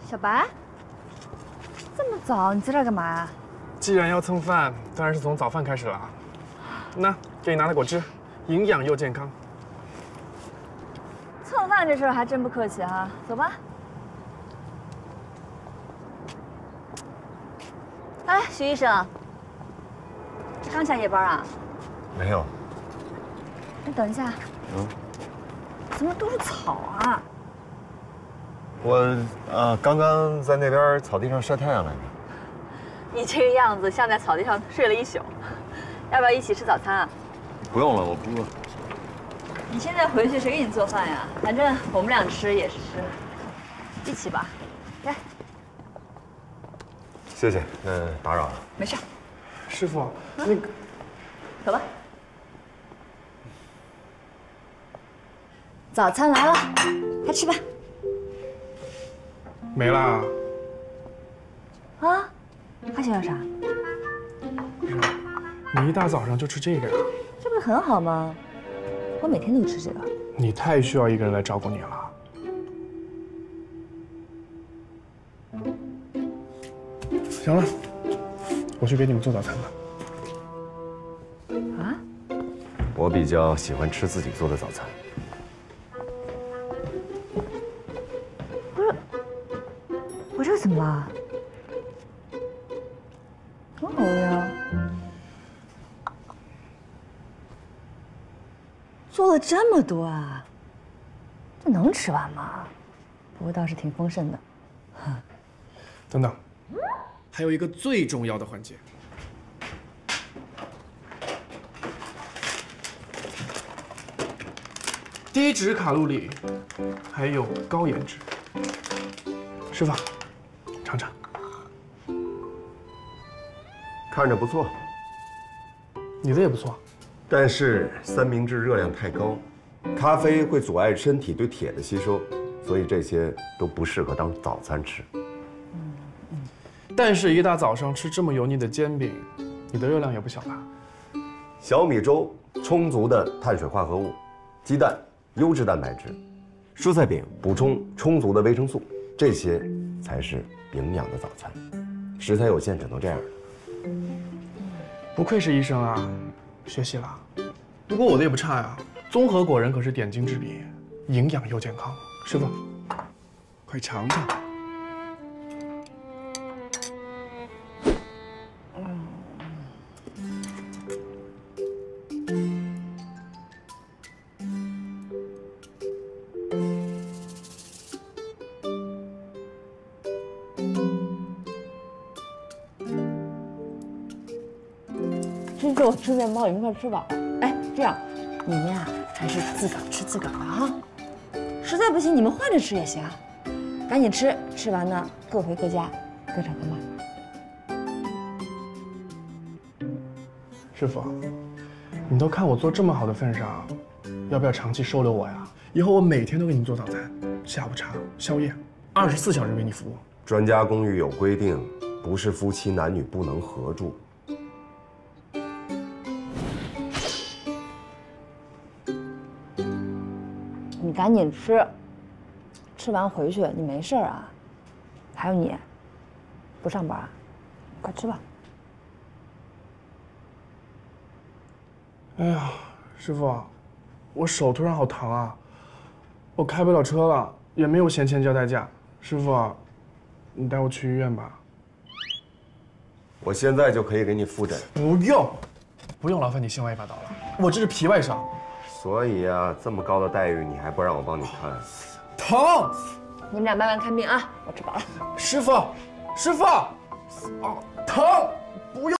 小白，这么早你在这儿干嘛呀？ 既然要蹭饭，当然是从早饭开始了。那给你拿的果汁，营养又健康。 蹭饭这事儿还真不客气哈，走吧。哎，徐医生，刚下夜班啊？ 没有。 你等一下。怎么都是草啊？ 我刚刚在那边草地上晒太阳来着。 你这个样子像在草地上睡了一宿，要不要一起吃早餐啊？ 不用了，我不饿。 你现在回去谁给你做饭呀？反正我们俩吃也是吃，一起吧。来， 谢谢，打扰了。 没事。 师傅，那个， 走吧。早餐来了，快吃吧。 没啦。 啊，还想要啥？ 你一大早上就吃这个呀？ 这不是很好吗？我每天都吃这个。 你太需要一个人来照顾你了。行了，我去给你们做早餐吧。 啊？ 我比较喜欢吃自己做的早餐。 我这个怎么了？挺好的呀。做了这么多啊，这能吃完吗？不过倒是挺丰盛的。 等等，还有一个最重要的环节。低脂卡路里，还有高颜值。师傅，尝尝。 看着不错， 你的也不错。 但是三明治热量太高，咖啡会阻碍身体对铁的吸收，所以这些都不适合当早餐吃。 但是，一大早上吃这么油腻的煎饼，你的热量也不小吧？ 小米粥充足的碳水化合物，鸡蛋优质蛋白质，蔬菜饼补充充足的维生素，这些才是营养的早餐。食材有限，只能这样。 不愧是医生啊，学习了。不过我的也不差呀，综合果仁可是点睛之笔，营养又健康。师傅，快尝尝。 吃肉吃面包，你们快吃饱了。哎，这样，你们呀还是自个儿吃自个儿的啊。实在不行，你们换着吃也行。赶紧吃，吃完呢各回各家，各找各妈。 师傅，你都看我做这么好的份上，要不要长期收留我呀？以后我每天都给你做早餐、下午茶、宵夜，24小时为你服务。 专家公寓有规定，不是夫妻男女不能合住。 你赶紧吃，吃完回去你没事啊。还有你，不上班，快吃吧。 哎呀，师傅，我手突然好疼啊，我开不了车了，也没有闲钱交代驾。师傅，你带我去医院吧。 我现在就可以给你复诊。 不用，不用劳烦你心外一把刀了，我这是皮外伤。 所以啊，这么高的待遇，你还不让我帮你看？ 疼！ 你们俩慢慢看病啊，我吃饱了。 师傅，师傅，啊，疼！不用。